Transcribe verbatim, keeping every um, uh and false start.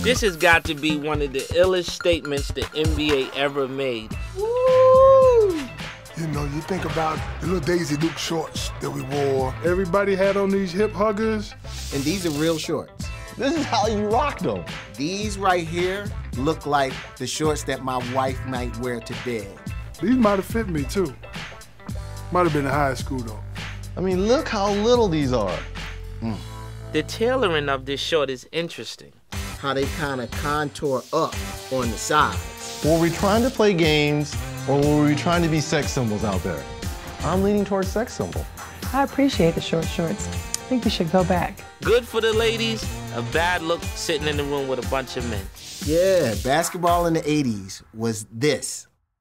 This has got to be one of the illest statements the N B A ever made. Woo! You know, you think about the little Daisy Duke shorts that we wore. Everybody had on these hip huggers. And these are real shorts. This is how you rock them. These right here look like the shorts that my wife might wear to bed. These might have fit me, too. Might have been in high school, though. I mean, look how little these are. Mm. The tailoring of this short is interesting. How they kind of contour up on the sides. Were we trying to play games, or were we trying to be sex symbols out there? I'm leaning towards sex symbol. I appreciate the short shorts. I think we should go back. Good for the ladies, a bad look sitting in the room with a bunch of men. Yeah, basketball in the eighties was this.